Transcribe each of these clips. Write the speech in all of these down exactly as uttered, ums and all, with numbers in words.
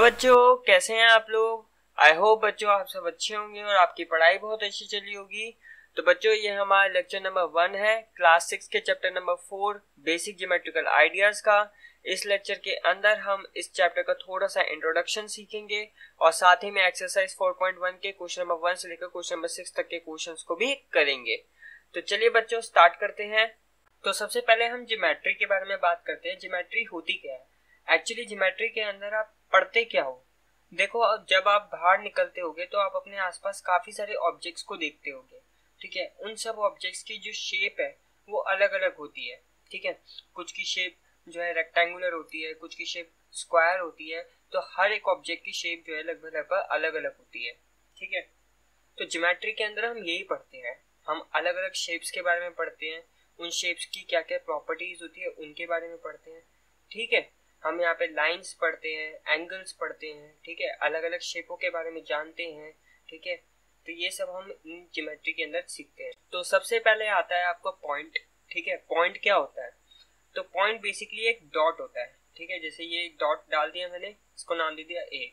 बच्चों, कैसे हैं आप लोग। आई होप बच्चों आप सब अच्छे होंगे और आपकी पढ़ाई बहुत अच्छी चली होगी। तो बच्चों ये हमारा लेक्चर नंबर वन है क्लास सिक्स के chapter number four basic geometrical ideas का। इस लेक्चर के अंदर हम इस चैप्टर का थोड़ा सा इंट्रोडक्शन सीखेंगे और साथ ही में एक्सरसाइज फोर पॉइंट वन के क्वेश्चन नंबर वन से लेकर क्वेश्चन नंबर सिक्स तक के क्वेश्चंस को भी करेंगे। तो चलिए बच्चों स्टार्ट करते हैं। तो सबसे पहले हम ज्योमेट्री के बारे में बात करते हैं। ज्योमेट्री होती क्या है? एक्चुअली ज्योमेट्री के अंदर आप पढ़ते क्या हो? देखो, जब आप बाहर निकलते होगे तो आप अपने आसपास काफी सारे ऑब्जेक्ट्स को देखते होगे, ठीक है। उन सब ऑब्जेक्ट्स की जो शेप है वो अलग अलग होती है, ठीक है। कुछ की शेप जो है रेक्टेंगुलर होती है, कुछ की शेप स्क्वायर होती है। तो हर एक ऑब्जेक्ट की शेप जो है लगभग लगभग अलग अलग होती है, ठीक है। तो ज्योमेट्री के अंदर हम यही पढ़ते हैं, हम अलग अलग शेप्स के बारे में पढ़ते हैं, उन शेप्स की क्या क्या प्रॉपर्टीज होती है उनके बारे में पढ़ते हैं, ठीक है। हम यहाँ पे लाइंस पढ़ते हैं, एंगल्स पढ़ते हैं, ठीक है, अलग अलग शेपों के बारे में जानते हैं, ठीक है। तो ये सब हम ज्योमेट्री के अंदर सीखते हैं। तो सबसे पहले आता है आपका पॉइंट, ठीक है। पॉइंट क्या होता है? तो पॉइंट बेसिकली एक डॉट होता है, ठीक है। जैसे ये एक डॉट डाल दिया मैंने, इसको नाम दे दिया ए,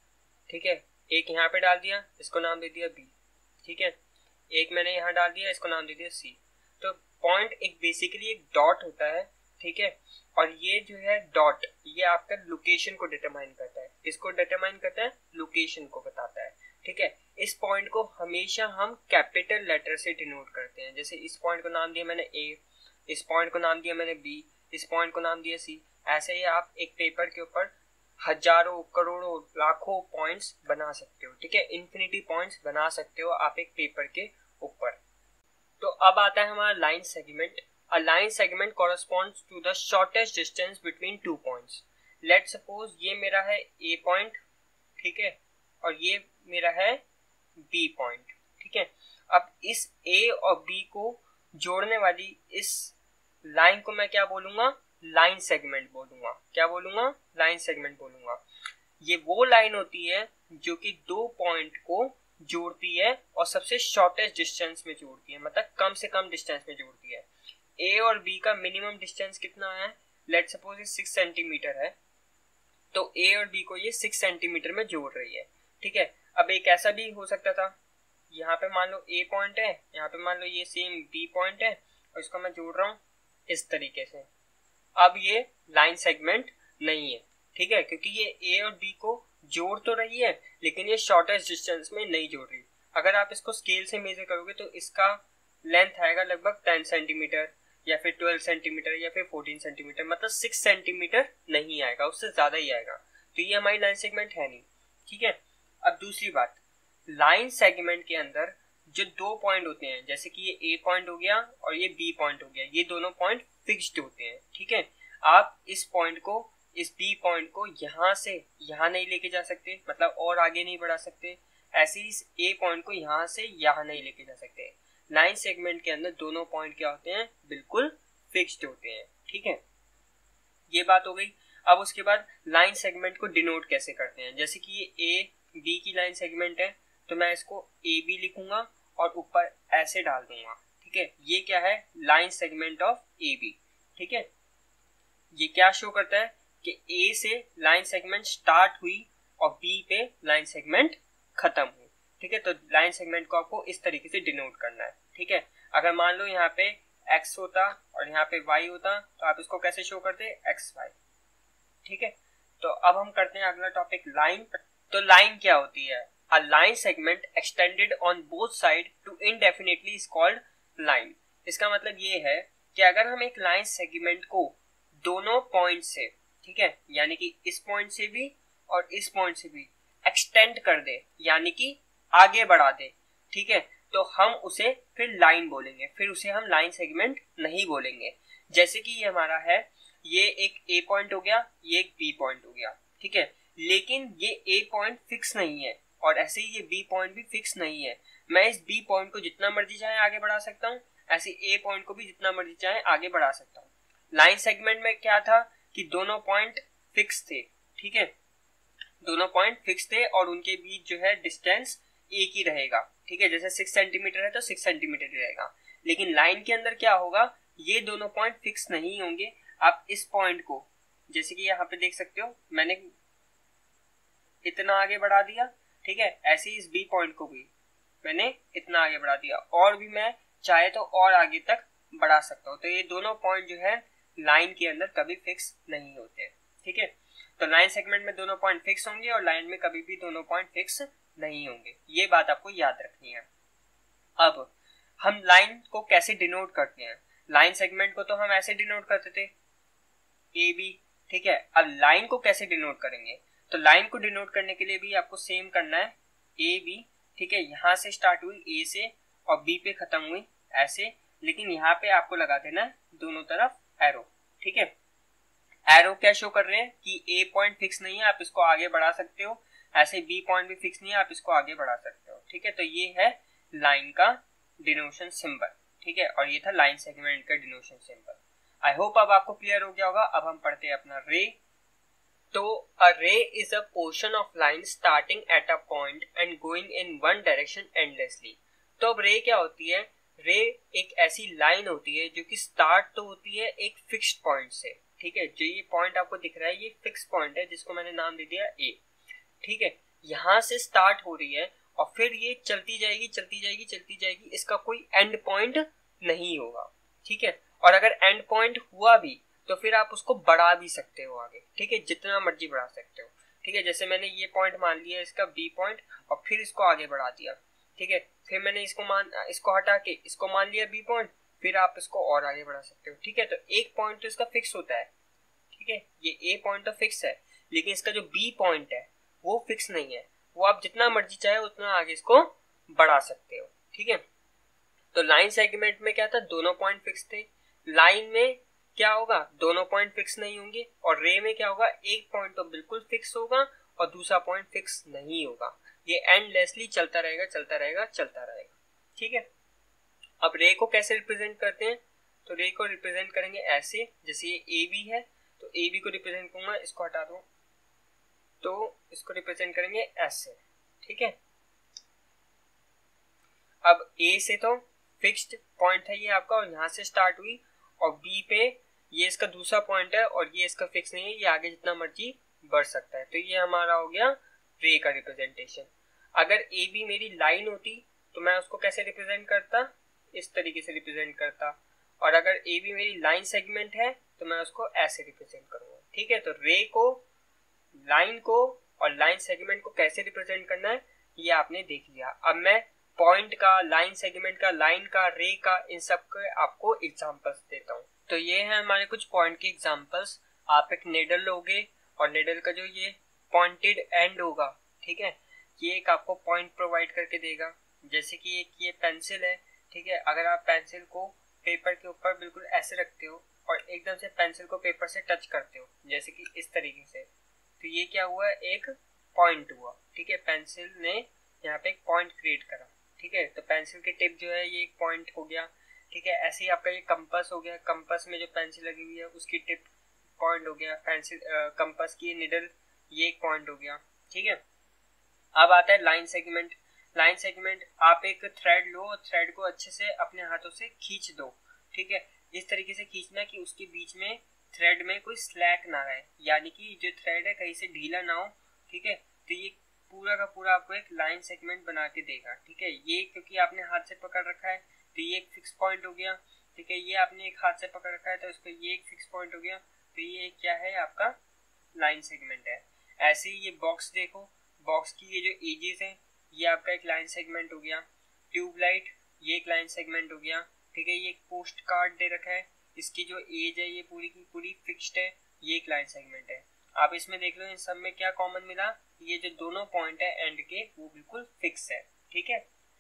ठीक है। एक यहाँ पे डाल दिया, इसको नाम दे दिया बी, ठीक है। एक मैंने यहाँ डाल दिया, इसको नाम दे दिया सी। तो पॉइंट एक बेसिकली एक डॉट होता है, ठीक है। और ये जो है डॉट, ये आपका लोकेशन को डिटरमाइन करता है। इसको डिटरमाइन करता है, लोकेशन को बताता है, ठीक है। इस पॉइंट को हमेशा हम कैपिटल लेटर से डिनोट करते हैं। जैसे इस पॉइंट को नाम दिया मैंने ए, इस पॉइंट को नाम दिया मैंने बी, इस पॉइंट को नाम दिया सी। ऐसे ही आप एक पेपर के ऊपर हजारों करोड़ों लाखों पॉइंट्स बना सकते हो, ठीक है। इन्फिनिटी पॉइंट्स बना सकते हो आप एक पेपर के ऊपर। तो अब आता है हमारा line segment. A line segment corresponds to the shortest distance between two points. Let's suppose ये मेरा है A point, ठीक है, और ये मेरा है B point, ठीक है। अब इस A और B को जोड़ने वाली इस लाइन को मैं क्या बोलूंगा? लाइन सेगमेंट बोलूंगा। क्या बोलूंगा? लाइन सेगमेंट बोलूंगा। ये वो लाइन होती है जो कि दो पॉइंट को जोड़ती है और सबसे शॉर्टेस्ट डिस्टेंस में जोड़ती है, मतलब कम से कम डिस्टेंस में जोड़ती है। ए और बी का मिनिमम डिस्टेंस कितना है? लेट सपोज ये सिक्स सेंटीमीटर है, तो ए और बी को ये सिक्स सेंटीमीटर में जोड़ रही है, ठीक है। अब एक ऐसा भी हो सकता था, यहाँ पे मान लो ए पॉइंट है, यहाँ पे मान लो ये सेम बी पॉइंट है और इसको मैं जोड़ रहा हूँ इस तरीके से। अब ये लाइन सेगमेंट नहीं है, ठीक है, क्योंकि ये ए और बी को जोड़ तो रही है लेकिन ये शॉर्टेस्ट डिस्टेंस में नहीं जोड़ रही। अगर आप इसको स्केल से मेजर करोगे तो इसका लेंथ आएगा लगभग टेन सेंटीमीटर या फिर ट्वेल्व सेंटीमीटर या फिर फोर्टीन सेंटीमीटर, मतलब सिक्स सेंटीमीटर नहीं आएगा, उससे ज्यादा ही आएगा। तो ये हमारी लाइन सेगमेंट है नहीं, ठीक है। अब दूसरी बात, लाइन सेगमेंट के अंदर जो दो पॉइंट होते हैं, जैसे कि ये ए पॉइंट हो गया और ये बी पॉइंट हो गया, ये दोनों पॉइंट फिक्स्ड होते हैं, ठीक है। आप इस पॉइंट को, इस बी पॉइंट को यहाँ से यहाँ नहीं लेके जा सकते, मतलब और आगे नहीं बढ़ा सकते। ऐसे ही इस ए पॉइंट को यहाँ से यहाँ नहीं लेके जा सकते। लाइन सेगमेंट के अंदर दोनों पॉइंट क्या होते हैं? बिल्कुल फिक्स्ड होते हैं, ठीक है। ये बात हो गई। अब उसके बाद लाइन सेगमेंट को डिनोट कैसे करते हैं? जैसे कि ये ए बी की लाइन सेगमेंट है तो मैं इसको ए बी लिखूंगा और ऊपर ऐसे डाल दूंगा, ठीक है। ये क्या है? Line segment of A B, ठीक है। ये क्या शो करता है कि ए से लाइन सेगमेंट स्टार्ट हुई और बी पे लाइन सेगमेंट खत्म हुई, ठीक है। तो लाइन सेगमेंट को आपको इस तरीके से डिनोट करना है, ठीक है। अगर मान लो यहाँ पे x होता और यहाँ पे y होता तो आप इसको कैसे शो करते? एक्स वाई, ठीक है। तो अब हम करते हैं अगला टॉपिक, लाइन। तो लाइन क्या होती है? A line segment extended on both side to indefinitely is called line. इसका मतलब ये है कि अगर हम एक लाइन सेगमेंट को दोनों पॉइंट से, ठीक है, यानी कि इस पॉइंट से भी और इस पॉइंट से भी एक्सटेंड कर दे, यानी कि आगे बढ़ा दे, ठीक है, तो हम उसे फिर लाइन बोलेंगे, फिर उसे हम लाइन सेगमेंट नहीं बोलेंगे। जैसे कि ये हमारा है, ये एक ए पॉइंट हो गया, ये एक बी पॉइंट हो गया, ठीक है, लेकिन ये ए पॉइंट फिक्स नहीं है और ऐसे ही ये बी पॉइंट भी फिक्स नहीं है। मैं इस बी पॉइंट को जितना मर्जी चाहे आगे बढ़ा सकता हूँ, ऐसे ए पॉइंट को भी जितना मर्जी चाहे आगे बढ़ा सकता हूँ। लाइन सेगमेंट में क्या था कि दोनों पॉइंट फिक्स थे, ठीक है, दोनों पॉइंट फिक्स थे और उनके बीच जो है डिस्टेंस एक ही रहेगा, ठीक है। जैसे सिक्स सेंटीमीटर है तो सिक्स सेंटीमीटर ही रहेगा। लेकिन लाइन के अंदर क्या होगा? ये दोनों पॉइंट फिक्स नहीं होंगे। आप इस पॉइंट को, जैसे कि यहाँ पे देख सकते हो, मैंने इतना आगे बढ़ा दिया, ठीक है। ऐसे ही इस बी पॉइंट को भी मैंने इतना आगे बढ़ा दिया, और भी मैं चाहे तो और आगे तक बढ़ा सकता हूँ। तो ये दोनों पॉइंट जो है लाइन के अंदर कभी फिक्स नहीं होते, ठीक है। तो लाइन सेगमेंट में दोनों पॉइंट फिक्स होंगे और लाइन में कभी भी दोनों पॉइंट फिक्स नहीं होंगे, ये बात आपको याद रखनी है। अब हम लाइन को कैसे डिनोट करते हैं? लाइन सेगमेंट को तो हम ऐसे डिनोट करते थे ए बी, ठीक है। अब लाइन को कैसे डिनोट करेंगे? तो लाइन को डिनोट करने के लिए भी आपको सेम करना है, ए बी, ठीक है। यहां से स्टार्ट हुई ए से और बी पे खत्म हुई ऐसे, लेकिन यहाँ पे आपको लगा देना है दोनों तरफ एरो, ठीक है। एरो क्या शो कर रहे हैं कि ए पॉइंट फिक्स नहीं है, आप इसको आगे बढ़ा सकते हो, ऐसे बी पॉइंट भी फिक्स नहीं है, आप इसको आगे बढ़ा सकते हो, ठीक है। तो ये है लाइन का डिनोशन सिंबल, ठीक है। और ये था लाइन सेगमेंट का डिनोशन सिंबल। आई होप अब आपको क्लियर हो गया होगा। अब हम पढ़ते हैं अपना रे। तो a ray is a portion of line starting at a point and going in one direction endlessly. तो अब रे क्या होती है? रे एक ऐसी लाइन होती है जो कि स्टार्ट तो होती है एक फिक्स्ड पॉइंट से, ठीक है। जो ये पॉइंट आपको दिख रहा है ये फिक्स पॉइंट है जिसको मैंने नाम दे दिया ए, ठीक है। यहाँ से स्टार्ट हो रही है और फिर ये चलती जाएगी चलती जाएगी चलती जाएगी, इसका कोई एंड पॉइंट नहीं होगा, ठीक है। और अगर एंड पॉइंट हुआ भी तो फिर आप उसको बढ़ा भी सकते हो आगे, ठीक है, जितना मर्जी बढ़ा सकते हो, ठीक है। जैसे मैंने ये पॉइंट मान लिया इसका बी पॉइंट और फिर इसको आगे बढ़ा दिया, ठीक है। फिर मैंने इसको मान इसको हटा के इसको मान लिया बी पॉइंट, फिर आप इसको और आगे बढ़ा सकते हो, ठीक है। तो एक पॉइंट तो इसका फिक्स होता है, ठीक है, ये ए पॉइंट तो फिक्स है, लेकिन इसका जो बी पॉइंट है वो फिक्स नहीं है, वो आप जितना मर्जी चाहे उतना आगे इसको बढ़ा सकते हो, ठीक है। तो लाइन सेगमेंट में क्या था? दोनों पॉइंट फिक्स थे। लाइन में क्या होगा? दोनों पॉइंट फिक्स नहीं होंगे। और रे में क्या होगा? एक पॉइंट तो बिल्कुल फिक्स होगा और दूसरा पॉइंट फिक्स नहीं होगा। ये एंडलेसली चलता रहेगा चलता रहेगा चलता रहेगा, ठीक है। अब रे को कैसे रिप्रेजेंट करते हैं? तो रे को रिप्रेजेंट करेंगे ऐसे, जैसे ये ए बी है तो ए बी को रिप्रेजेंट करूंगा, इसको हटा दो तो इसको रिप्रेजेंट करेंगे ऐसे, ठीक है। अब ए से तो फिक्स्ड पॉइंट है ये आपका और यहाँ से स्टार्ट हुई, और बी पे ये इसका दूसरा पॉइंट है और ये इसका फिक्स नहीं है, ये आगे जितना मर्जी बढ़ सकता है। तो ये हमारा हो गया रे का रिप्रेजेंटेशन। अगर ए बी मेरी लाइन होती तो मैं उसको कैसे रिप्रेजेंट करता? इस तरीके से रिप्रेजेंट करता। और अगर ए बी मेरी लाइन सेगमेंट है तो मैं उसको ऐसे रिप्रेजेंट करूंगा, ठीक है। तो रे को, लाइन को और लाइन सेगमेंट को कैसे रिप्रेजेंट करना है ये आपने देख लिया। अब मैं पॉइंट का, लाइन सेगमेंट का, लाइन का, रे का, इन सब के आपको एग्जांपल्स देता हूँ। तो ये है हमारे कुछ पॉइंट के एग्जांपल्स। आप एक नेडल लोगे और नेडल का जो ये पॉइंटेड एंड होगा, ठीक है, ये एक आपको पॉइंट प्रोवाइड करके देगा। जैसे कि एक ये पेंसिल है, ठीक है। अगर आप पेंसिल को पेपर के ऊपर बिल्कुल ऐसे रखते हो और एकदम से पेंसिल को पेपर से टच करते हो, जैसे कि इस तरीके से, तो ये क्या हुआ? एक पॉइंट हुआ, ठीक है। पेंसिल ने यहाँ पे एक पॉइंट क्रिएट करा, ठीक है। तो पेंसिल की टिप जो है ये एक पॉइंट हो गया, ठीक है। ऐसे ही आपका ये कंपास हो गया, कंपास में जो पेंसिल लगी हुई है उसकी टिप पॉइंट हो गया। पेंसिल कंपास की निडल ये एक पॉइंट हो गया, ठीक है। अब आता है लाइन सेगमेंट। लाइन सेगमेंट, आप एक थ्रेड लो और थ्रेड को अच्छे से अपने हाथों से खींच दो, ठीक है। इस तरीके से खींचना कि उसके बीच में थ्रेड में कोई स्लैक ना रहे, यानी कि जो थ्रेड है कहीं से ढीला ना हो, ठीक है। तो ये पूरा का पूरा आपको एक लाइन सेगमेंट बना के देगा, ठीक है। ये क्योंकि आपने हाथ से पकड़ रखा है तो ये एक फिक्स पॉइंट हो गया, ठीक है। ये आपने एक हाथ से पकड़ रखा है तो इसको ये एक फिक्स पॉइंट हो गया, तो ये क्या है? आपका लाइन सेगमेंट है। ऐसे ही ये बॉक्स देखो, बॉक्स की ये जो एजेस है ये आपका एक लाइन सेगमेंट हो गया। ट्यूबलाइट ये एक लाइन सेगमेंट हो गया, ठीक है। ये एक पोस्ट कार्ड दे रखा है, इसकी जो एज है ये पूरी की पूरी फिक्स्ड है, ये एक लाइन सेगमेंट है। आप इसमें देख लो इन सब में क्या कॉमन मिला? ये जो दोनों पॉइंट है एंड के वो बिल्कुल फिक्स है, ठीक है।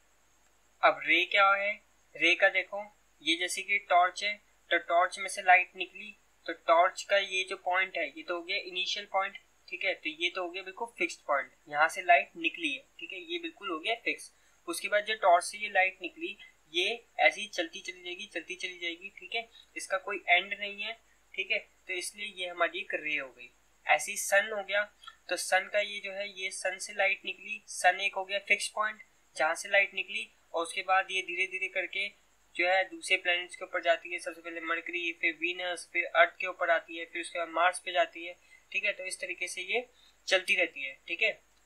अब रे क्या है? रे का देखो, ये जैसे कि टॉर्च है तो टॉर्च में से लाइट निकली, तो टॉर्च का ये जो पॉइंट है ये तो हो गया इनिशियल पॉइंट, ठीक है। तो ये तो हो गया बिल्कुल फिक्स्ड पॉइंट, यहाँ से लाइट निकली है, ठीक है, ये बिल्कुल हो गया फिक्स। उसके बाद जो टॉर्च से ये लाइट निकली ये ऐसी चलती चली जाएगी चलती चली जाएगी, ठीक है, इसका कोई एंड नहीं है, ठीक है। तो इसलिए ये हमारी एक रे हो गई। ऐसी सन हो गया, तो सन का ये जो है ये सन से लाइट निकली, सन एक हो गया फिक्स पॉइंट जहाँ से लाइट निकली, और उसके बाद ये धीरे धीरे करके जो है दूसरे प्लैनेट्स के ऊपर जाती है। सबसे पहले मरकरी, फिर वीनस, फिर अर्थ के ऊपर आती है, फिर उसके बाद मार्स पे जाती है, ठीक है। तो इस तरीके से ये चलती रहती है, ठीक है।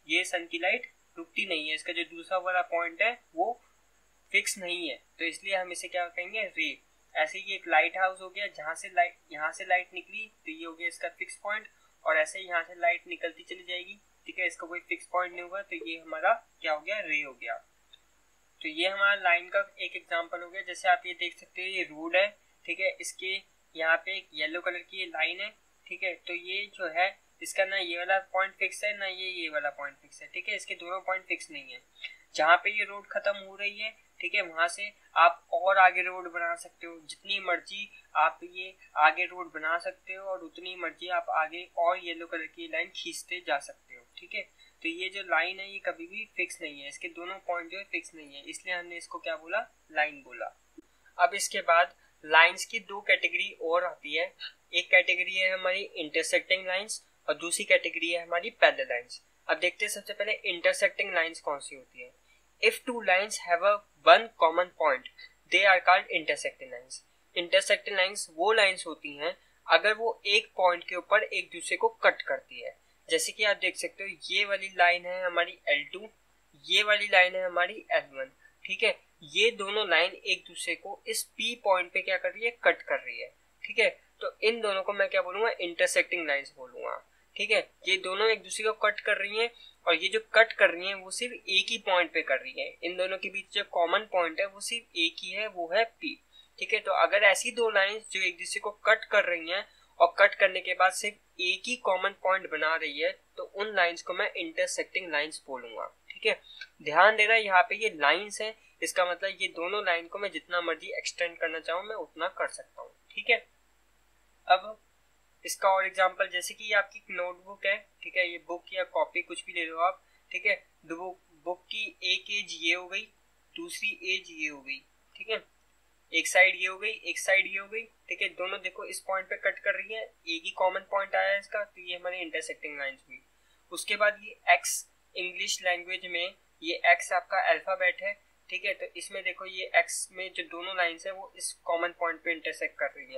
ये सन की लाइट रुकती नहीं है, इसका जो दूसरा वाला पॉइंट है वो फिक्स नहीं है, तो इसलिए हम इसे क्या कहेंगे, रे। ऐसे ही एक लाइट हाउस हो गया, जहाँ से लाइट यहाँ से लाइट निकली तो ये हो गया इसका फिक्स पॉइंट, और ऐसे ही यहाँ से लाइट निकलती चली जाएगी, ठीक है, इसका कोई फिक्स पॉइंट नहीं होगा, तो ये हमारा क्या हो गया, रे हो गया। तो ये हमारा लाइन का एक एग्जांपल हो गया। जैसे आप ये देख सकते हो ये रोड है, ठीक है, इसके यहाँ पे एक येलो कलर की ये लाइन है, ठीक है, तो ये जो है इसका ना ये वाला पॉइंट फिक्स है ना ये ये वाला पॉइंट फिक्स है, ठीक है, इसके दोनों पॉइंट फिक्स नहीं है। जहाँ पे ये रोड खत्म हो रही है, ठीक है, वहां से आप और आगे रोड बना सकते हो, जितनी मर्जी आप ये आगे रोड बना सकते हो और उतनी मर्जी आप आगे और येलो कलर की लाइन खींचते जा सकते हो, ठीक है। तो ये जो लाइन है ये कभी भी फिक्स नहीं है, इसके दोनों पॉइंट जो है फिक्स नहीं है, इसलिए हमने इसको क्या बोला, लाइन बोला। अब इसके बाद लाइंस की दो कैटेगरी और आती है, एक कैटेगरी है हमारी इंटरसेक्टिंग लाइंस और दूसरी कैटेगरी है हमारी पैरेलल लाइंस। अब देखते हैं सबसे पहले इंटरसेक्टिंग लाइंस कौन सी होती है। If two lines have a one common point they are called intersecting lines. Intersecting lines वो लाइंस होती हैं अगर वो एक पॉइंट के ऊपर एक दूसरे को कट करती है। जैसे कि आप देख सकते हो ये वाली लाइन है हमारी एल टू, ये वाली लाइन है हमारी एल वन, ठीक है, ये दोनों लाइन एक दूसरे को इस P पॉइंट पे क्या कर रही है, कट कर रही है, ठीक है। तो इन दोनों को मैं क्या बोलूंगा, इंटरसेक्टिंग लाइंस बोलूंगा, ठीक है। ये दोनों एक दूसरे को कट कर रही हैं और ये जो कट कर रही हैं वो सिर्फ एक ही पॉइंट पे कर रही है, इन दोनों के बीच जो कॉमन पॉइंट है वो सिर्फ एक ही है, वो है P, ठीक है। तो अगर ऐसी दो लाइंस जो एक दूसरे को कट कर रही हैं और कट करने के बाद सिर्फ एक ही कॉमन पॉइंट बना रही है तो उन लाइंस को मैं इंटरसेक्टिंग लाइंस बोलूंगा, ठीक है। ध्यान देना यहाँ पे ये लाइंस है, इसका मतलब ये दोनों लाइन को मैं जितना मर्जी एक्सटेंड करना चाहूँ मैं उतना कर सकता हूँ, ठीक है। अब इसका और एग्जांपल, जैसे कि ये आपकी नोटबुक है, ठीक है, ये बुक या कॉपी कुछ भी ले लो आप, ठीक है। दो बुक की एक एज ये हो गई, दूसरी एज ये हो गई, ठीक है, एक साइड ये हो गई, एक साइड ये हो गई, ठीक है, दोनों देखो इस पॉइंट पे कट कर रही है, एक ही कॉमन पॉइंट आया है इसका, तो ये हमारी इंटरसेक्टिंग लाइंस हुई। उसके बाद ये एक्स, इंग्लिश लैंग्वेज में ये एक्स आपका अल्फाबेट है, ठीक है, तो इसमें देखो ये एक्स में जो दोनों लाइंस है वो इस कॉमन पॉइंट पे इंटरसेक्ट कर रही है।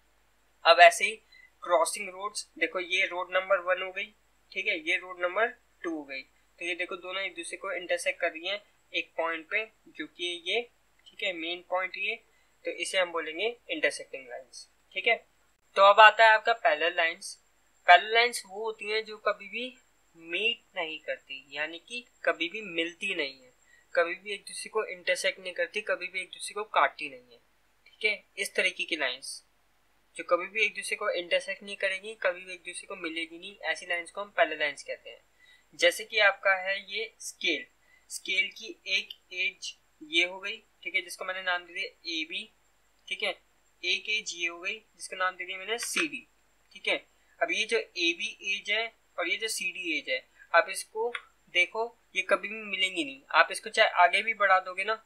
अब ऐसे ही क्रॉसिंग रोड्स, देखो ये रोड नंबर वन हो गई, ठीक है, ये रोड नंबर टू हो गई, तो ये देखो दोनों एक दूसरे को इंटरसेक्ट कर रही है एक पॉइंट पे जो कि ये, ठीक है, मेन पॉइंट ये, तो इसे हम बोलेंगे इंटरसेक्टिंग लाइंस, ठीक है। तो अब आता है आपका पैरेलल लाइंस। पैरेलल लाइंस वो होती हैं जो कभी भी मीट नहीं करती, यानी कि कभी भी मिलती नहीं है, कभी भी एक दूसरे को इंटरसेक्ट नहीं करती, कभी भी एक दूसरे को काटती नहीं है, ठीक है। इस तरीके की लाइंस जो कभी भी एक दूसरे को इंटरसेक्ट नहीं करेगी, कभी भी एक दूसरे को मिलेगी नहीं, ऐसी लाइंस को हम पैरेलल लाइंस कहते हैं। जैसे कि आपका है ये स्केल, स्केल की एक एज ये हो गई, ठीक है, जिसको मैंने नाम दे दिया ए बी, ठीक है, एक एज ये हो गई जिसका नाम दे दिया मैंने सी डी, ठीक है। अब ये जो ए बी एज है और ये जो सी डी एज है, आप इसको देखो ये कभी भी मिलेंगी नहीं, आप इसको चाहे आगे भी बढ़ा दोगे ना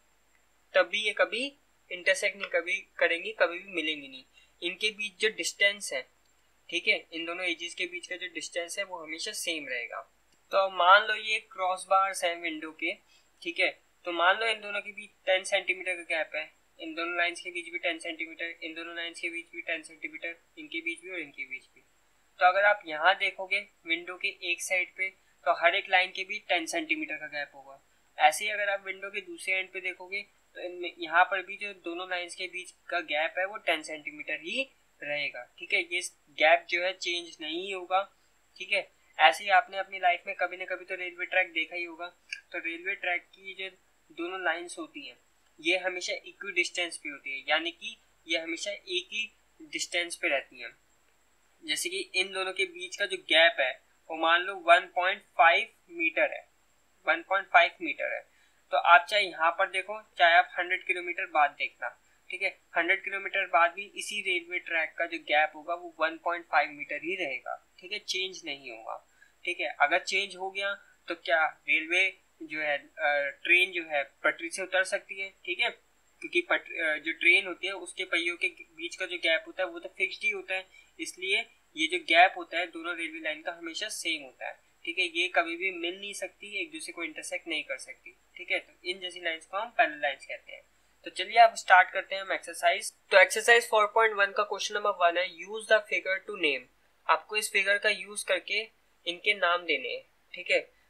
तब भी ये कभी इंटरसेक्ट नहीं कभी करेंगी, कभी भी मिलेंगी नहीं। इनके बीच जो डिस्टेंस है, ठीक है, इन दोनों एजेस के बीच का जो डिस्टेंस है वो हमेशा सेम रहेगा। तो मान लो ये क्रॉस बार्स हैं विंडो के, ठीक है, तो मान लो इन दोनों के बीच टेन सेंटीमीटर का गैप है, इन दोनों लाइंस के बीच भी टेन सेंटीमीटर, इन दोनों लाइंस के बीच भी टेन सेंटीमीटर, इनके बीच भी और इनके बीच भी। तो अगर आप यहाँ देखोगे विंडो के एक साइड पे तो हर एक लाइन के बीच टेन सेंटीमीटर का गैप होगा। ऐसे ही अगर आप विंडो के दूसरे एंड पे देखोगे तो इनमें यहाँ पर भी जो दोनों लाइंस के बीच का गैप है वो टेन सेंटीमीटर ही रहेगा, ठीक है, ये गैप जो है चेंज नहीं होगा, ठीक है। ऐसे ही आपने अपनी लाइफ में कभी ना कभी तो रेलवे ट्रैक देखा ही होगा, तो रेलवे ट्रैक की जो दोनों लाइंस होती हैं ये हमेशा इक्वी डिस्टेंस पे होती है, यानी कि ये हमेशा एक ही डिस्टेंस पे रहती हैं। जैसे कि इन दोनों के बीच का जो गैप है वो मान लो वन पॉइंट फाइव मीटर है, वन पॉइंट फाइव मीटर है, तो आप चाहे यहाँ पर देखो चाहे आप हंड्रेड किलोमीटर बाद देखना, ठीक है, हंड्रेड किलोमीटर बाद भी इसी रेलवे ट्रैक का जो गैप होगा वो वन पॉइंट फाइव मीटर ही रहेगा, ठीक है, चेंज नहीं होगा, ठीक है। अगर चेंज हो गया तो क्या रेलवे जो है ट्रेन जो है पटरी से उतर सकती है, ठीक है, क्योंकि जो ट्रेन होती है उसके पहियों के बीच का जो गैप होता है वो तो फिक्स्ड ही होता है, इसलिए ये जो गैप होता है दोनों रेलवे लाइन का हमेशा सेम होता है, ठीक है, ये कभी भी मिल नहीं सकती, एक दूसरे को इंटरसेक्ट नहीं कर सकती, ठीक है। तो इन जैसी लाइंस को हम पैरेलल लाइंस कहते हैं। तो चलिए अब स्टार्ट करते हैं हम एक्सरसाइज। तो एक्सरसाइज फोर पॉइंट वन का क्वेश्चन नंबर वन है, use the figure to name. आपको इस फिगर का यूज करके इनके नाम देने हैं, ठीक है।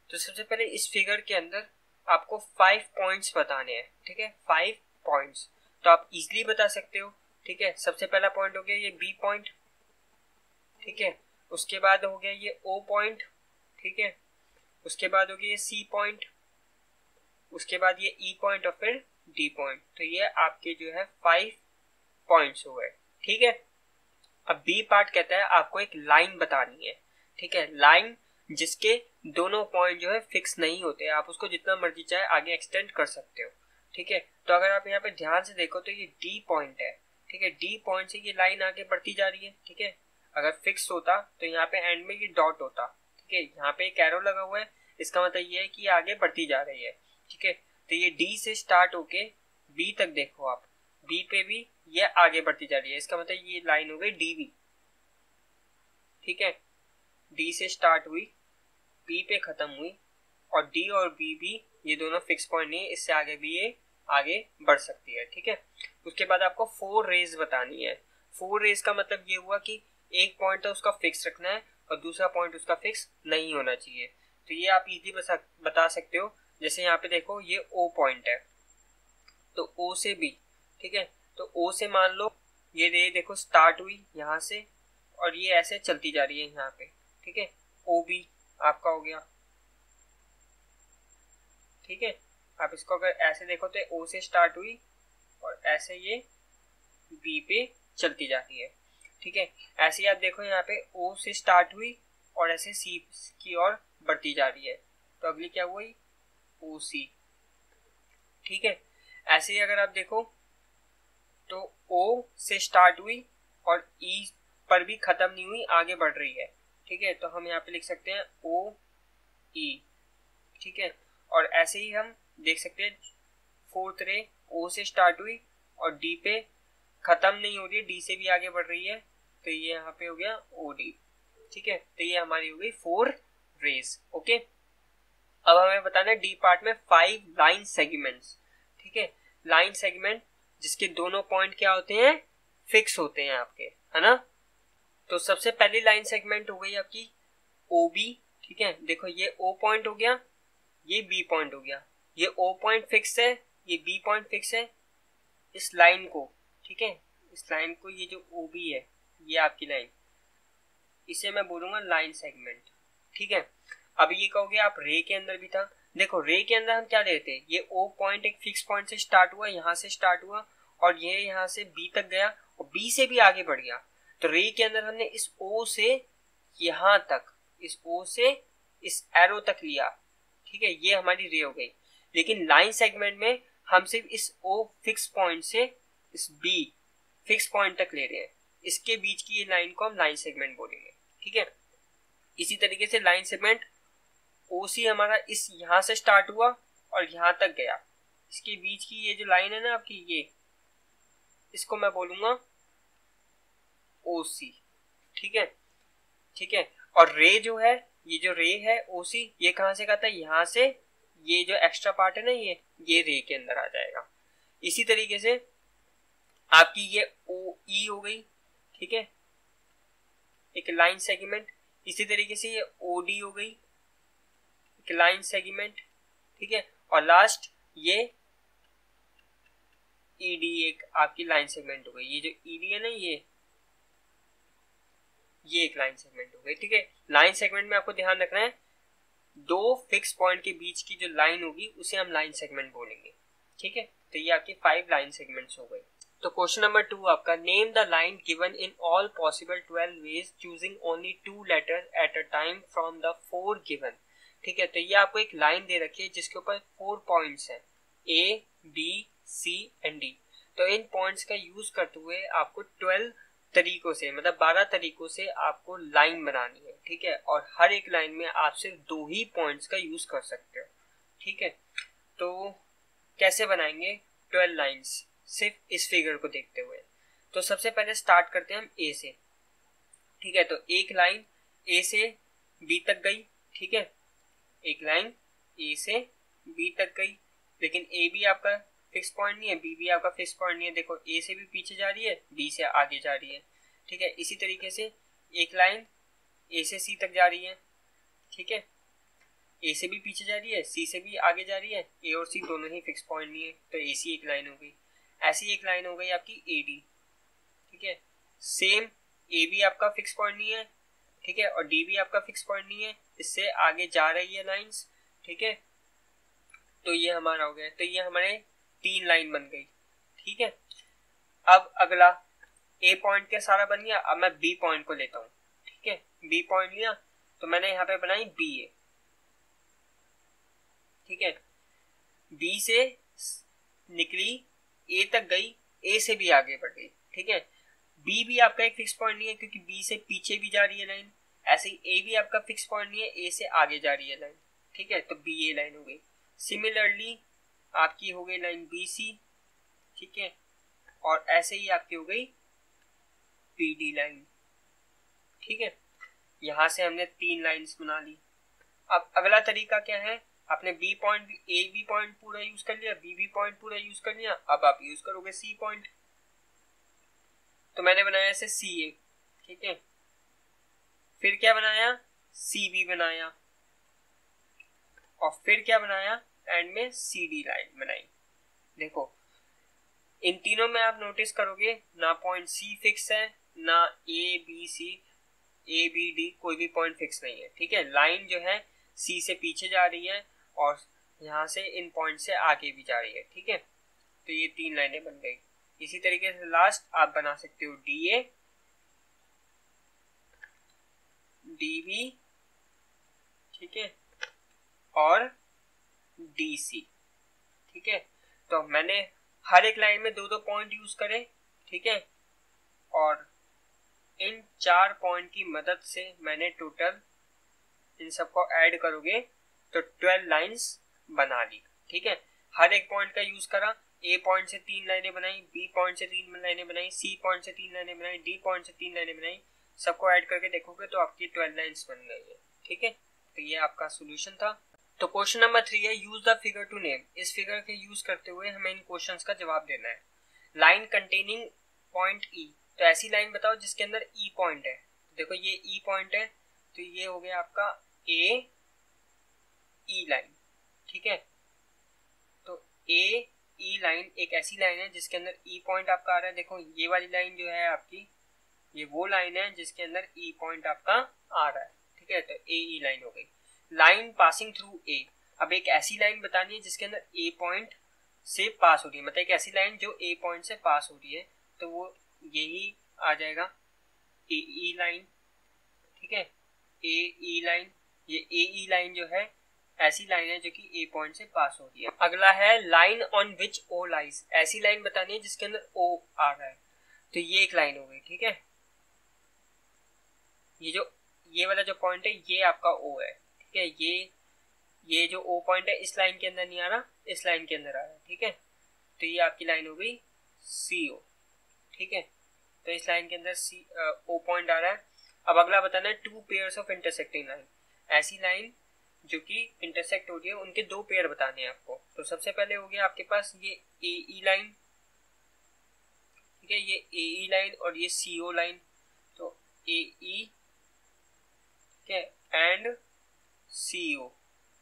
तो सबसे पहले इस फिगर के अंदर आपको फाइव पॉइंट्स बताने हैं, ठीक है, फाइव पॉइंट्स। तो आप इजीली बता सकते हो, ठीक है। सबसे पहला पॉइंट हो गया ये बी पॉइंट, ठीक है। उसके बाद हो गया ये ओ पॉइंट, ठीक है। उसके बाद हो गया ये सी पॉइंट, उसके बाद ये ई पॉइंट और फिर डी पॉइंट। तो ये आपके जो है फाइव पॉइंट्स हो गए, ठीक है। अब बी पार्ट कहता है आपको एक लाइन बतानी है, ठीक है, लाइन जिसके दोनों पॉइंट जो है फिक्स नहीं होते, आप उसको जितना मर्जी चाहे आगे एक्सटेंड कर सकते हो, ठीक है। तो अगर आप यहाँ पे ध्यान से देखो तो ये डी पॉइंट है, ठीक है। डी पॉइंट से ये लाइन आगे बढ़ती जा रही है, ठीक है। अगर फिक्स होता तो यहाँ पे एंड में ये डॉट होता, ठीक है। यहाँ पे एक एरो लगा हुआ है, इसका मतलब ये है कि आगे बढ़ती जा रही है, ठीक है। तो ये डी से स्टार्ट होके बी तक देखो आप, बी पे भी ये आगे बढ़ती जा रही है, इसका मतलब ये लाइन हो गई डी बी, ठीक है। डी से स्टार्ट हुई, बी पे खत्म हुई, और डी और बी भी ये दोनों फिक्स पॉइंट नहीं है, इससे आगे भी ये आगे बढ़ सकती है, ठीक है। उसके बाद आपको फोर रेज बतानी है। फोर रेज का मतलब ये हुआ कि एक पॉइंट तो उसका फिक्स रखना है और दूसरा पॉइंट उसका फिक्स नहीं होना चाहिए। तो ये आप इजीली बता सकते हो, जैसे यहाँ पे देखो ये ओ पॉइंट है, तो ओ से बी, ठीक है। तो ओ से मान लो ये रे देखो स्टार्ट हुई यहाँ से और ये ऐसे चलती जा रही है यहाँ पे, ठीक है। ओ बी आपका हो गया, ठीक है। आप इसको अगर ऐसे देखो तो ओ से स्टार्ट हुई और ऐसे ये बी पे चलती जाती है, ठीक है। ऐसे ही आप देखो यहाँ पे ओ से स्टार्ट हुई और ऐसे सी की ओर बढ़ती जा रही है, तो अगली क्या हुई ओ सी, ठीक है। ऐसे ही अगर आप देखो तो ओ से स्टार्ट हुई और ई पर भी खत्म नहीं हुई, आगे बढ़ रही है, ठीक है। तो हम यहाँ पे लिख सकते हैं ओ ई, ठीक है। और ऐसे ही हम देख सकते हैं फोर्थ रे ओ से स्टार्ट हुई और डी पे खत्म नहीं हो रही है, डी से भी आगे बढ़ रही है, तो ये यहाँ पे हो गया ओ डी, ठीक है। तो ये हमारी हो गई फोर रेज, ओके। अब हमें बताना है डी पार्ट में फाइव लाइन सेगमेंट्स, ठीक है। लाइन सेगमेंट जिसके दोनों पॉइंट क्या होते हैं, फिक्स होते हैं आपके, है ना। तो सबसे पहली लाइन सेगमेंट हो गई आपकी ओ बी, ठीक है। देखो ये ओ पॉइंट हो गया, ये बी पॉइंट हो गया, ये ओ पॉइंट फिक्स है, ये बी पॉइंट फिक्स है। इस लाइन को, ठीक है, इस लाइन को, ये जो ओ बी है ये आपकी लाइन, इसे मैं बोलूंगा लाइन सेगमेंट, ठीक है। अब ये कहोगे आप रे के अंदर भी था, देखो रे के अंदर हम क्या लेते हैं, ये ओ पॉइंट एक फिक्स पॉइंट से स्टार्ट हुआ, यहाँ से स्टार्ट हुआ और ये यहाँ से बी तक गया और बी से भी आगे बढ़ गया। तो रे के अंदर हमने इस ओ से यहाँ तक, इस ओ से इस एरो तक लिया, ठीक है, ये हमारी रे हो गई। लेकिन लाइन सेगमेंट में हम सिर्फ इस ओ फिक्स पॉइंट से इस बी फिक्स पॉइंट तक ले रहे हैं, इसके बीच की ये लाइन को हम लाइन सेगमेंट बोलेंगे, ठीक है। इसी तरीके से लाइन सेगमेंट ओसी हमारा इस यहां से स्टार्ट हुआ और यहां तक गया, इसके बीच की ये जो लाइन है ना आपकी, ये इसको मैं बोलूंगा ओसी, ठीक है, ठीक है। और रे जो है, ये जो रे है ओसी, ये कहां से आता है, यहां से, ये जो एक्स्ट्रा पार्ट है ना ये ये रे के अंदर आ जाएगा। इसी तरीके से आपकी ये ओ ई हो गई, ठीक है, एक लाइन सेगमेंट। इसी तरीके से ये ओ डी हो गई, एक लाइन सेगमेंट, ठीक है। और लास्ट ये ई डी एक आपकी लाइन सेगमेंट हो गई, ये जो ई डी है ना ये ये एक लाइन सेगमेंट हो गई, ठीक है। लाइन सेगमेंट में आपको ध्यान रखना है दो फिक्स पॉइंट के बीच की जो लाइन होगी उसे हम लाइन सेगमेंट बोलेंगे, ठीक है। तो ये आपकी फाइव लाइन सेगमेंट्स हो गई। तो क्वेश्चन नंबर टू आपका, name the line given in all possible twelve ways choosing only two letters at a time from the four given, ठीक है। तो ये आपको एक लाइन दे रखी है जिसके ऊपर फोर पॉइंट्स हैं, A B C and D. तो इन पॉइंट्स का यूज करते हुए आपको ट्वेल्व तरीकों से, मतलब बारह तरीकों से आपको लाइन बनानी है, ठीक है। और हर एक लाइन में आप सिर्फ दो ही पॉइंट्स का यूज कर सकते हो, ठीक है। तो कैसे बनाएंगे ट्वेल्व लाइंस सिर्फ इस फिगर को देखते हुए। तो सबसे पहले स्टार्ट करते हैं हम ए से, ठीक है। तो एक लाइन ए से बी तक गई, ठीक है, एक लाइन ए से बी तक गई, लेकिन ए भी आपका फिक्स पॉइंट नहीं है, बी भी आपका फिक्स पॉइंट नहीं है। देखो ए से भी पीछे जा रही है, बी से आगे जा रही है, ठीक है। इसी तरीके से एक लाइन ए से सी तक जा रही है, ठीक है। ए से भी पीछे जा रही है, सी से भी आगे जा रही है, ए और सी दोनों ही फिक्स पॉइंट नहीं है, तो ए सी एक लाइन हो गई। ऐसी एक लाइन हो गई आपकी ए डी, ठीक है। सेम ए भी आपका फिक्स पॉइंट नहीं है, ठीक है, और डी भी आपका फिक्स पॉइंट नहीं है, इससे आगे जा रही है लाइंस, ठीक है। तो ये हमारा हो गया, तो ये हमारे तीन लाइन बन गई, ठीक है। अब अगला ए पॉइंट के सारा बन गया, अब मैं बी पॉइंट को लेता हूँ, ठीक है। बी पॉइंट लिया तो मैंने यहाँ पे बनाई बी ए, ठीक है। बी से निकली, ए तक गई, ए से भी आगे बढ़ गई, ठीक है। बी भी आपका एक फिक्स पॉइंट नहीं है क्योंकि बी से पीछे भी जा रही है लाइन, ऐसे ही ए भी आपका फिक्स पॉइंट नहीं है, ए से आगे जा रही है लाइन, ठीक है, तो बी ए लाइन हो गई। सिमिलरली आपकी हो गई लाइन बी सी, ठीक है, और ऐसे ही आपकी हो गई पी डी लाइन, ठीक है। यहां से हमने तीन लाइंस बना ली। अब अगला तरीका क्या है, आपने B point, A B point पूरा यूज कर लिया, बी बी पॉइंट पूरा यूज कर लिया, अब आप यूज करोगे सी पॉइंट। तो मैंने बनाया ऐसे सी ए, ठीक है, फिर क्या बनाया, सी बी बनाया, और फिर क्या बनाया, एंड में सी डी लाइन बनाई। देखो इन तीनों में आप नोटिस करोगे ना पॉइंट सी फिक्स है, ना A B C, A B D कोई भी पॉइंट फिक्स नहीं है, ठीक है। लाइन जो है सी से पीछे जा रही है और यहाँ से इन पॉइंट से आगे भी जा रही है, ठीक है। तो ये तीन लाइनें बन गई। इसी तरीके से लास्ट आप बना सकते हो डी ए, डी बी, ठीक है, और डी सी, ठीक है। तो मैंने हर एक लाइन में दो दो पॉइंट यूज करे, ठीक है, और इन चार पॉइंट की मदद से मैंने टोटल इन सबको ऐड करोगे तो ट्वेल्व लाइंस बना ली, ठीक है। हर एक पॉइंट का यूज करा, ए पॉइंट से तीन लाइनें बनाई, बी पॉइंट से तीन लाइनें बनाई, सी पॉइंट से तीन लाइनें बनाई, डी पॉइंट से तीन लाइनें बनाई, सबको ऐड करके देखोगे तो आपकी ट्वेल्व लाइंस बन गई है, ठीक है। तो ये आपका सोल्यूशन था। तो क्वेश्चन नंबर थ्री है, use the figure to name. इस फिगर के यूज करते हुए हमें इन क्वेश्चंस का जवाब देना है। लाइन कंटेनिंग पॉइंट ई, तो ऐसी लाइन बताओ जिसके अंदर ई पॉइंट है। देखो ये ई पॉइंट है, तो ये हो गया आपका ए ई लाइन, ठीक है। तो ए ई लाइन एक ऐसी लाइन है जिसके अंदर ई पॉइंट आपका आ रहा है। देखो ये वाली लाइन जो है आपकी, ये वो लाइन है जिसके अंदर ई पॉइंट आपका आ रहा है, ठीक है। तो ए ई लाइन हो गई। लाइन पासिंग थ्रू ए, अब एक ऐसी लाइन बतानी है जिसके अंदर ए पॉइंट से पास हो रही है, मतलब एक ऐसी लाइन जो ए पॉइंट से पास हो रही है, तो वो यही आ जाएगा ए ई लाइन, ठीक है। ए ई लाइन, ये ए ई लाइन जो है ऐसी लाइन है जो कि ए पॉइंट से पास हो रही है। अगला है line on which O lies, ऐसी लाइन बतानी है जिसके अंदर ओ आ रहा है, तो ये एक लाइन हो गई, ठीक है। ये जो ये वाला जो पॉइंट है ये आपका ओ है, ठीक है। ये ये जो ओ पॉइंट है इस लाइन के अंदर नहीं आ रहा, इस लाइन के अंदर आ रहा है, ठीक है। तो ये आपकी लाइन हो गई सी ओ, ठीक है। तो इस लाइन के अंदर सी ओ पॉइंट आ रहा है। अब अगला बताना है two pairs of intersecting line, ऐसी लाइन जो कि इंटरसेक्ट हो रही है उनके दो पेयर बताने हैं आपको। तो सबसे पहले हो गया आपके पास ये ए ई लाइन, ठीक है, ये ए ई लाइन और ये सी ओ लाइन। तो ए ई, ठीक है, एंड सी ओ,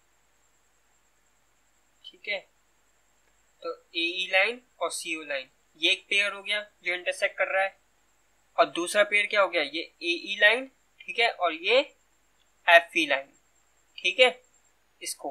ठीक है। तो ए ई लाइन और सी ओ लाइन ये एक पेयर हो गया जो इंटरसेक्ट कर रहा है, और दूसरा पेयर क्या हो गया, ये ए ई लाइन, ठीक है, और ये एफ ई लाइन, ठीक है। इसको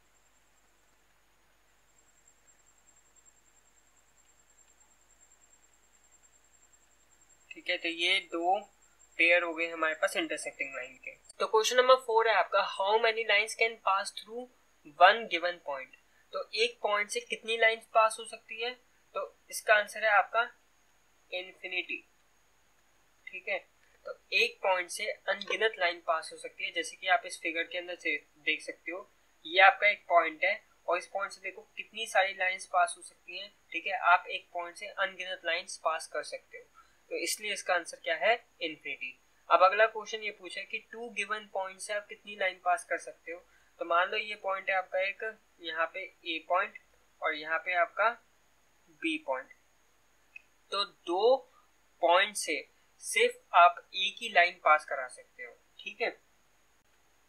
ठीक है, तो ये दो पेयर हो गए हमारे पास इंटरसेक्टिंग लाइन के। तो क्वेश्चन नंबर फोर है आपका, how many lines can pass through one given point. तो एक पॉइंट से कितनी लाइंस पास हो सकती है, तो इसका आंसर है आपका इन्फिनिटी, ठीक है। तो एक पॉइंट से अनगिनत लाइन पास हो सकती है, जैसे कि आप इस फिगर के अंदर से देख सकते हो, ये आपका एक पॉइंट है और इस पॉइंट से देखो कितनी सारी लाइंस पास हो सकती हैं, ठीक है। आप एक पॉइंट से अनगिनत लाइंस पास कर सकते हो, तो इसलिए इसका आंसर क्या है, इन्फिनिटी। अब अगला क्वेश्चन ये पूछा है कि टू गिवन पॉइंट से आप कितनी लाइन पास कर सकते हो। तो मान लो ये पॉइंट है आपका एक, यहाँ पे ए पॉइंट और यहाँ पे आपका बी पॉइंट। तो दो पॉइंट से सिर्फ आप एक ही लाइन पास करा सकते हो, ठीक है।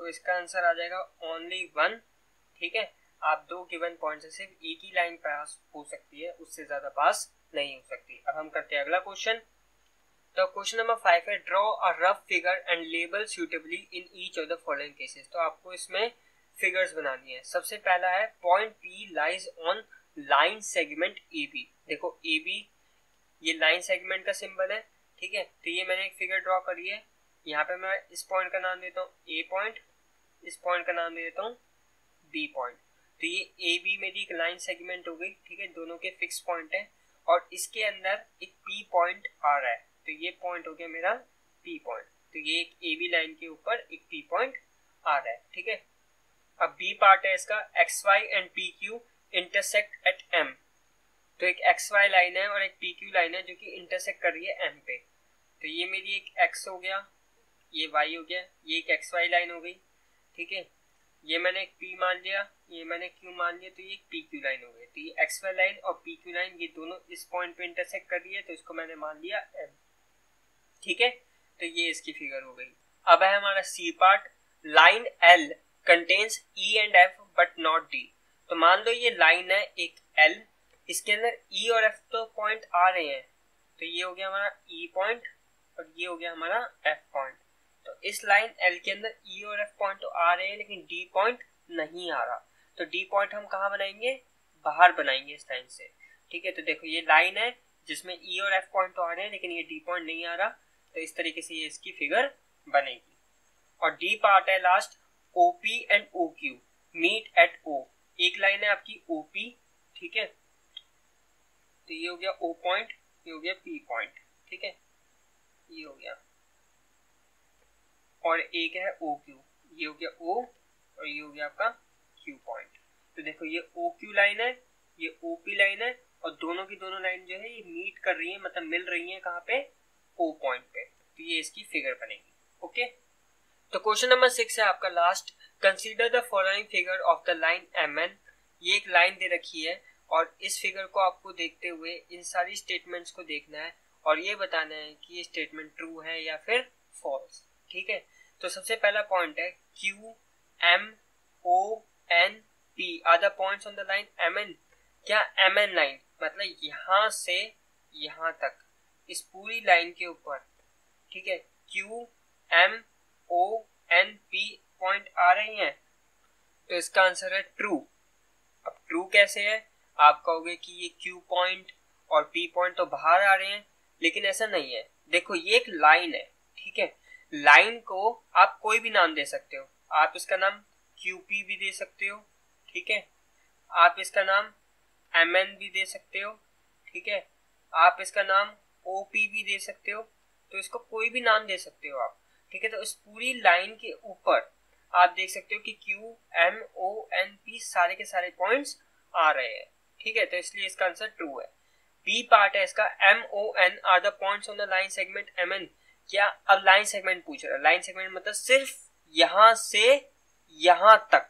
तो इसका आंसर आ जाएगा ओनली वन। ठीक है, आप दो गिवन पॉइंट से सिर्फ एक ही लाइन पास हो सकती है, उससे ज्यादा पास नहीं हो सकती। अब हम करते हैं अगला क्वेश्चन। तो क्वेश्चन नंबर फाइव है draw a rough figure and label suitably in each of the following cases. तो आपको इसमें फिगर्स बनानी है। सबसे पहला है point P lies on line segment A B. देखो ए बी ये लाइन सेगमेंट का सिंबल है। ठीक है, तो ये मैंने एक फिगर ड्रॉ करी है। यहाँ पे मैं इस पॉइंट का नाम देता हूँ ए पॉइंट, इस पॉइंट का नाम दे देता हूँ बी पॉइंट। तो ये ए बी मेरी एक लाइन सेगमेंट हो गई। ठीक है, दोनों के फिक्स पॉइंट है और इसके अंदर एक पी पॉइंट आ रहा है, तो ये पॉइंट हो गया मेरा पी पॉइंट। तो ये एक ए बी लाइन के ऊपर एक पी पॉइंट आ रहा है। ठीक है, अब बी पार्ट है इसका X Y and P Q intersect at M. तो एक एक्स वाई लाइन है और एक पी क्यू लाइन है जो कि इंटरसेक्ट कर रही है एम पे। तो ये मेरी एक एक्स हो गया, ये वाई हो गया, ये एक एक्स वाई लाइन हो गई। ठीक है, ये मैंने एक पी मान लिया, ये मैंने क्यू मान लिया, तो ये एक पी क्यू लाइन हो गई। तो ये एक्स वाई लाइन और पी क्यू लाइन ये दोनों इस पॉइंट पे इंटरसेक्ट कर रही है, तो इसको मैंने मान लिया एम। ठीक है, तो ये इसकी फिगर हो गई। अब है हमारा C part, line L contains E and F but not D. तो मान लो ये लाइन है एक एल, इसके अंदर ई और एफ तो पॉइंट आ रहे हैं। तो ये हो गया हमारा ई पॉइंट और ये हो गया हमारा एफ पॉइंट। तो इस लाइन एल के अंदर ई और एफ पॉइंट तो आ रहे हैं लेकिन डी पॉइंट नहीं आ रहा। तो डी पॉइंट हम कहाँ बनाएंगे, बाहर बनाएंगे इस लाइन से। ठीक है, तो देखो ये लाइन है जिसमें ई और एफ पॉइंट तो आ रहे हैं लेकिन ये डी पॉइंट नहीं आ रहा, तो इस तरीके से ये इसकी फिगर बनेगी। और डी पार्ट है last, OP and O Q meet at O. एक लाइन है आपकी ओपी, ठीक है, तो ये हो गया ओ पॉइंट, ये हो गया पी पॉइंट। ठीक है, ये हो गया, और एक है ओ क्यू, ये हो गया ओ और ये हो गया आपका क्यू पॉइंट। तो देखो ये ओ क्यू लाइन है, ये ओ पी लाइन है और दोनों की दोनों लाइन जो है ये मीट कर रही है, मतलब मिल रही है कहाँ पे, ओ पॉइंट पे। तो ये इसकी फिगर बनेगी। ओके, तो क्वेश्चन नंबर सिक्स है आपका last, consider the following figure of the line M N. ये एक लाइन दे रखी है और इस फिगर को आपको देखते हुए इन सारी स्टेटमेंट्स को देखना है और ये बताना है कि ये स्टेटमेंट ट्रू है या फिर फॉल्स। ठीक है, तो सबसे पहला पॉइंट है Q M O N P are the points on the line M N. क्या एम एन लाइन मतलब यहाँ से यहाँ तक इस पूरी लाइन के ऊपर, ठीक है, Q M O N P point आ रही हैं, तो इसका आंसर है ट्रू। अब ट्रू कैसे है, आप कहोगे कि ये क्यू पॉइंट और पी पॉइंट तो बाहर आ रहे हैं, लेकिन ऐसा नहीं है। देखो ये एक लाइन है, ठीक है, लाइन को आप कोई भी नाम दे सकते हो। आप इसका नाम क्यू पी भी दे सकते हो, ठीक है, आप इसका नाम एम एन भी दे सकते हो, ठीक है, आप इसका नाम ओ पी भी दे सकते हो, तो इसको कोई भी नाम दे सकते हो आप। ठीक है, तो इस पूरी लाइन के ऊपर आप देख सकते हो कि Q M O N P सारे के सारे पॉइंट्स आ रहे हैं। ठीक है, तो इसलिए इसका आंसर ट्रू है। बी पार्ट है इसका, M O N are the points on the line segment M N. क्या अब लाइन सेगमेंट पूछ रहा है, लाइन सेगमेंट मतलब सिर्फ यहां से यहां तक,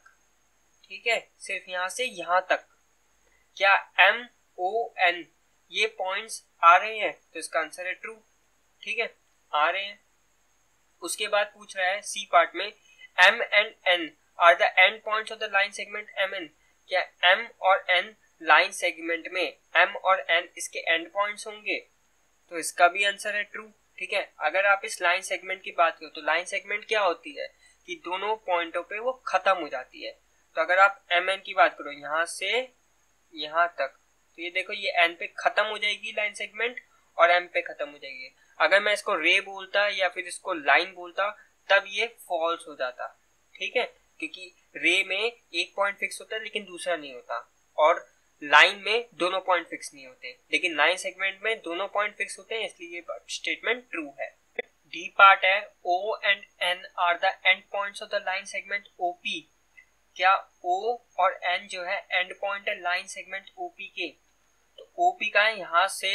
ठीक है, सिर्फ यहां से यहां तक। क्या एम ओ एन ये पॉइंट्स आ रहे हैं, तो इसका आंसर है ट्रू। ठीक है, आ रहे हैं। उसके बाद पूछ रहा है सी पार्ट में, M and N are the end points of the line segment M N. क्या एम और एन लाइन सेगमेंट में, एम और एन इसके एंड पॉइंट्स होंगे, तो इसका भी आंसर है ट्रू। ठीक है, अगर आप इस लाइन सेगमेंट की बात करो तो लाइन सेगमेंट क्या होती है कि दोनों पॉइंटों पे वो खत्म हो जाती है। तो अगर आप एम एन की बात करो यहां से यहां तक, तो ये देखो ये एन पे खत्म हो जाएगी लाइन सेगमेंट और एम पे खत्म हो जाएगी। अगर मैं इसको रे बोलता या फिर इसको लाइन बोलता तब ये फॉल्स हो जाता। ठीक है, क्योंकि रे में एक पॉइंट फिक्स होता है लेकिन दूसरा नहीं होता, और लाइन में दोनों पॉइंट फिक्स नहीं होते, लेकिन लाइन सेगमेंट में दोनों पॉइंट फिक्स होते हैं, इसलिए ये स्टेटमेंट ट्रू है। डी पार्ट है, O and N are the end points of the line segment OP. क्या ओ और एन जो है एंड पॉइंट है लाइन सेगमेंट ओपी के, तो ओपी का है यहां से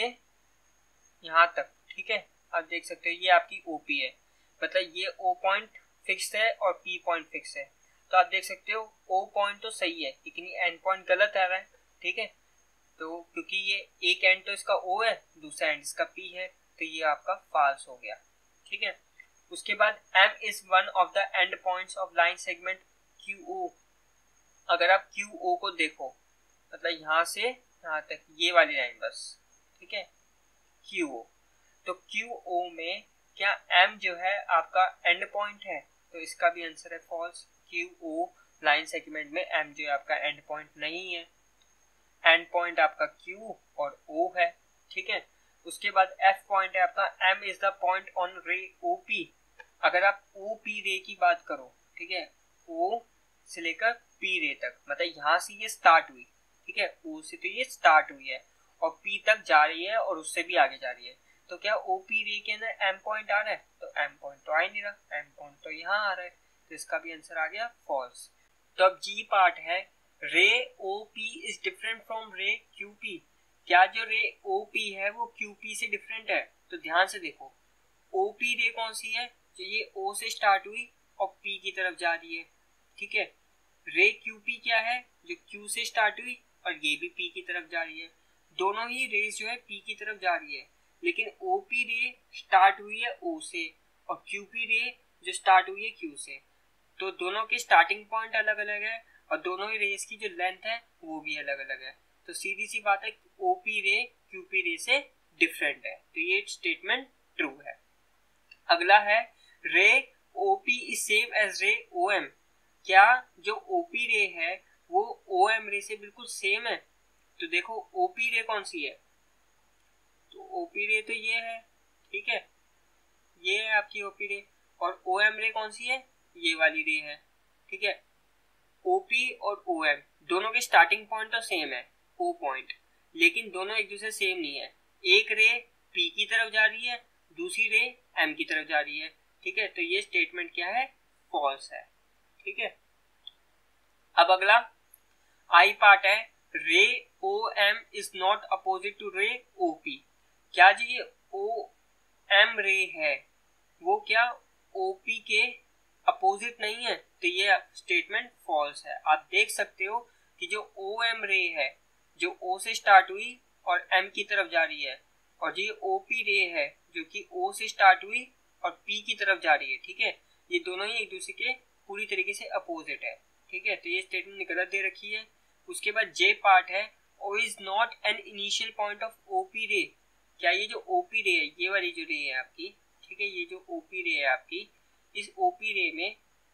यहां तक। ठीक है, आप देख सकते हो ये आपकी ओपी है, मतलब ये ओ पॉइंट फिक्स है और पी पॉइंट फिक्स है। तो आप देख सकते हो ओ पॉइंट तो सही है लेकिन ये एंड पॉइंट गलत आ रहा है। ठीक है, तो क्योंकि ये एक एंड तो इसका ओ है, दूसरा एंड इसका पी है, तो ये आपका फॉल्स हो गया। ठीक है, उसके बाद m is one of the end points of line segment Q O. अगर आप क्यू ओ को देखो, मतलब यहाँ से यहाँ तक ये वाली लाइन बस, ठीक है, क्यू ओ, तो क्यू ओ में क्या m जो है आपका एंड पॉइंट है? तो इसका भी आंसर है false. Q O line segment में m जो है आपका एंड पॉइंट नहीं है, एंड पॉइंट आपका Q और O है, ठीक है। उसके बाद F पॉइंट है आपका, M is the point on ray O P। अगर आप O P रे की बात करो, ठीक है, O से लेकर P रे तक, मतलब यहाँ से ये स्टार्ट हुई, ठीक है, O से तो ये स्टार्ट हुई है और P तक जा रही है और उससे भी आगे जा रही है, तो क्या O P रे के अंदर M पॉइंट आ रहा है? तो M पॉइंट तो आ ही नहीं रहा, M पॉइंट तो यहाँ आ रहा है, तो इसका भी आंसर आ गया फॉल्स। तो अब जी पार्ट है, ray O P is different from ray Q P। क्या जो रे O P है वो Q P से डिफरेंट है? तो ध्यान से देखो, O P रे कौन सी है? जो ये O से स्टार्ट हुई और P की तरफ जा रही है, ठीक है। रे Q P क्या है? जो Q से स्टार्ट हुई और ये भी P की तरफ जा रही है। दोनों ही रेस जो है P की तरफ जा रही है, लेकिन O P रे स्टार्ट हुई है O से और Q P रे जो स्टार्ट हुई है Q से। तो दोनों के स्टार्टिंग पॉइंट अलग अलग है और दोनों ही रेस की जो लेंथ है वो भी अलग अलग है। तो सीधी सी बात है, O P रे Q P रे से डिफरेंट है, तो ये स्टेटमेंट ट्रू है। अगला है, ray O P is same as ray O M। क्या जो O P रे है वो O M रे से बिल्कुल सेम है? तो देखो O P रे कौन सी है? तो O P रे तो ये है, ठीक है, ये है आपकी O P रे। और O M रे कौन सी है? ये वाली रे है, ठीक है। O P और O M दोनों के स्टार्टिंग पॉइंट तो सेम है, O पॉइंट, लेकिन दोनों एक दूसरे सेम नहीं है। एक रे P की तरफ जा रही है, दूसरी रे M की तरफ जा रही है, ठीक है। तो ये स्टेटमेंट क्या है? फॉल्स है, ठीक है। अब अगला आई पार्ट है, ray O M is not opposite to ray O P। क्या जी ये O M रे है वो क्या O P के अपोजिट नहीं है? तो ये स्टेटमेंट फॉल्स है। आप देख सकते हो कि जो O M रे है जो O से स्टार्ट हुई और M की तरफ जा रही है, और जो O P रे है जो कि O से स्टार्ट हुई और P की तरफ जा रही है, ठीक है, ये दोनों ही एक दूसरे के पूरी तरीके से अपोजिट है, ठीक है। तो ये स्टेटमेंट गलत दे रखी है। उसके बाद जे पार्ट है, O is not an initial point of O P रे। क्या ये जो O P रे है, ये वाली जो रे है आपकी, ठीक है, ये जो O P रे है आपकी, इस O P रे में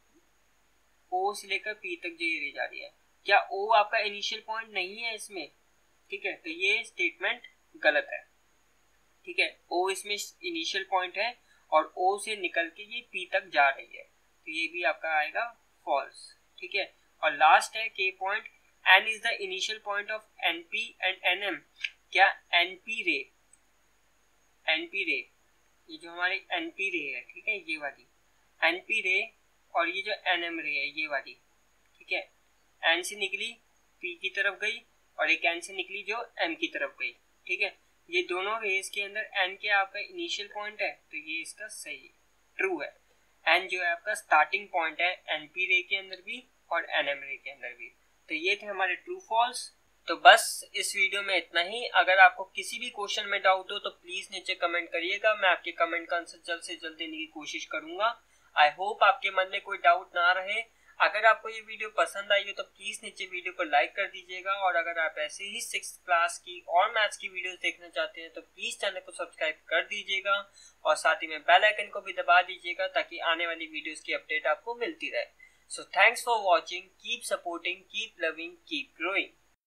O से लेकर P तक जो ये रे जा रही है, क्या O आपका इनिशियल पॉइंट नहीं है इसमें? ठीक है, तो ये स्टेटमेंट गलत है, ठीक है। O इसमें इनिशियल पॉइंट है और O से निकल के ये P तक जा रही है, तो ये भी आपका आएगा फॉल्स, ठीक है। और लास्ट है K point, N is the initial point of N P and N M। क्या N P रे, N P रे, ये जो हमारी N P रे है, ठीक है, ये वाली N P रे, और ये जो N M रे है ये वाली, ठीक है, N से निकली P की तरफ गई और एक N से निकली जो M की तरफ गई, ठीक है। ये दोनों रेस के अंदर N के आपका इनिशियल पॉइंट है, तो ये इसका सही ट्रू है। N जो है आपका स्टार्टिंग पॉइंट है N P रे के अंदर भी और N M रे के अंदर भी। तो ये थे हमारे ट्रू फॉल्स। तो बस इस वीडियो में इतना ही। अगर आपको किसी भी क्वेश्चन में डाउट हो तो प्लीज नीचे कमेंट करिएगा, मैं आपके कमेंट का आंसर जल्द से जल्द देने की कोशिश करूंगा। आई होप आपके मन में कोई डाउट ना रहे। अगर आपको ये वीडियो पसंद आई हो तो प्लीज नीचे वीडियो को लाइक कर दीजिएगा, और अगर आप ऐसे ही सिक्स क्लास की और मैथ्स की वीडियोस देखना चाहते हैं तो प्लीज चैनल को सब्सक्राइब कर दीजिएगा और साथ ही में बेल आइकन को भी दबा दीजिएगा ताकि आने वाली वीडियोस की अपडेट आपको मिलती रहे। So thanks for watching, keep supporting, keep loving, keep growing.